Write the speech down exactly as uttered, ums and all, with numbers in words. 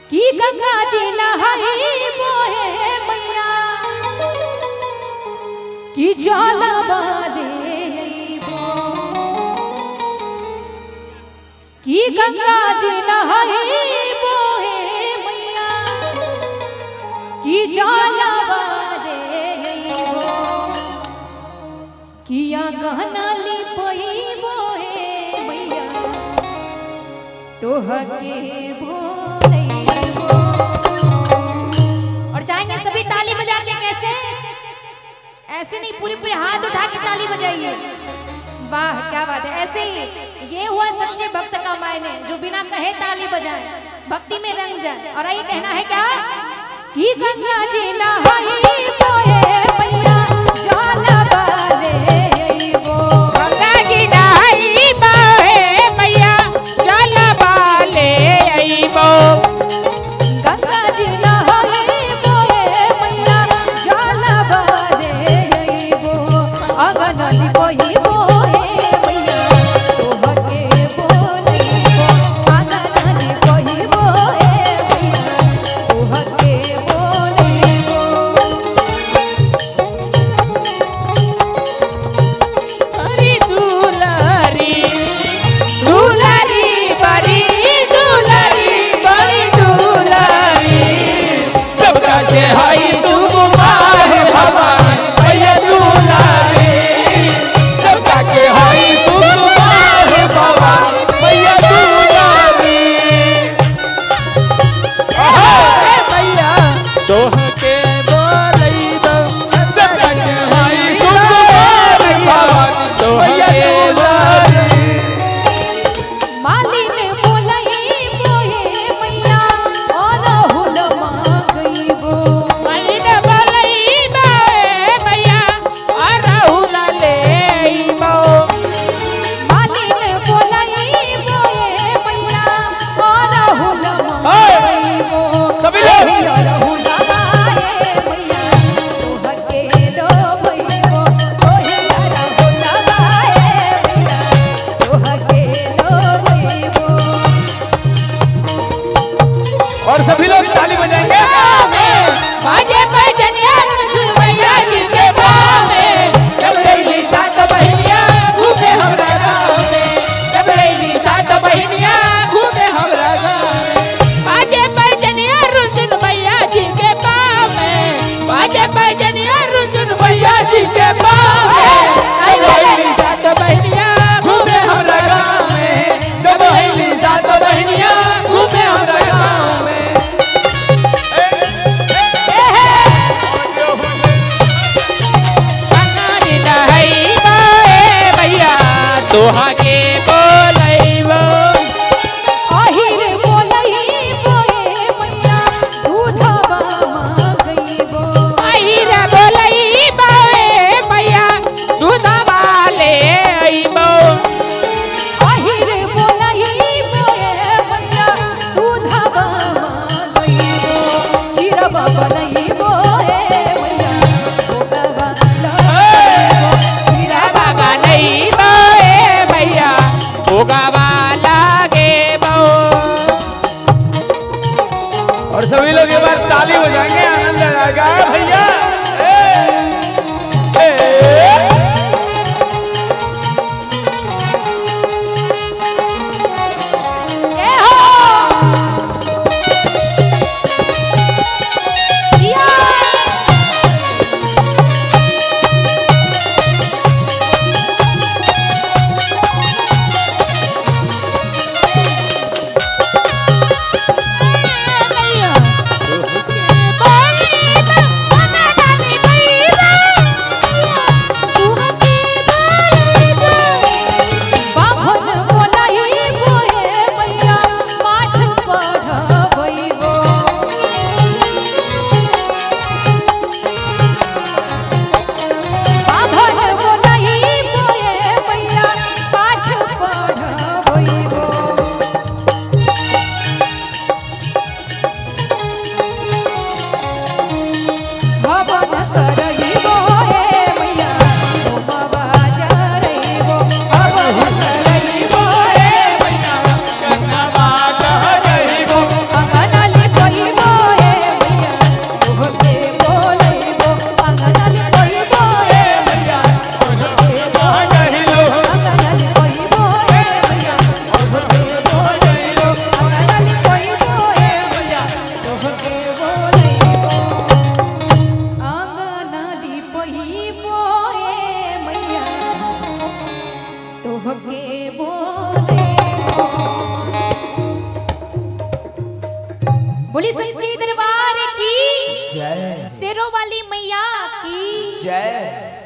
कि गंगा जी नहाई बोहे मैया कि जल बाले कि गंगा जी नहाई बोहे मैया कि जल बाले किया गहना ली पही बोहे मैया तोहके बोले और जाएंगे सभी ताली बजा के। कैसे? ऐसे नहीं, पूरे पूरे हाथ उठा के ताली बजाइए। वाह क्या बात है। ऐसे ही ये हुआ सच्चे भक्त का मायने, जो बिना कहे ताली बजाए, भक्ति में रंग जाए। और ये कहना है क्या कि गंगा जी नहाई बोहे मैया जल बाले वो गंगा जी नहाई बोहे मैया जल बाले वो गंगा जी नहाई बोहे मैया जल बाले वो अगन बोही बोहे मैया तोहके बोले वो अगन बोही बोहे मैया तोहके बोले वो हरी दुलारी दुलारी बड़ी दुलारी बड़ी दुलारी सबका से हाई सुकुमार भगवान भैया दुलारी सबका के हाई सुकुमार भगवान भैया दुलारी भैया तोहके बोलैबो सबका के हाई सुकुमार भगवान तोहके बोलैबो मालिन बोलई बोहे मैया अनहुल मांगईबो मलिन बोलैबो मैया अरहुल लेइबो मालिन बोलई बोहे मैया अनहुल मांगईबो सभी लोग अनहुल गाए मैया तोहके डोबईबो ओहे अनहुल गाए मैया तोहके डोबईबो। और सभी लोग ताली बजाएंगे। बाजे पर जनिया मैया जी के पाँव में जब लैली सात बहिनिया घूमे हमरा गाँव में जब लैली सात बहिनिया घूमे हमरा गाँव में बाजे पर जनिया रुंझुन मैया जी के पाँव में बाजे पर जनिया रुंझुन मैया जी के पाँव में जब लैली सात बहिनिया घूमे हमरा गाँव में जब लैली सात बहिनिया घूमे हमरा गाँव में गंगारी नहाई बोहे मैया तोहके बोलैबो आहिर बोलई बोहे मैया दूधवा मांगईबो आइरा बोलैबो मैया दूधवा लेइबो आहिर बोलई बोहे मैया दूधवा मांगईबो चिरवा बोलई बोहे मैया भोगवा लाईबो चिरवा बाबा नैबो मैया भोगवा लागेबो और सभी लोग एक बार ताली बजाएंगे, आनंद आएगा भैया। ए, ए, ए हो या मैया बोलैबो वाली मैया की जय।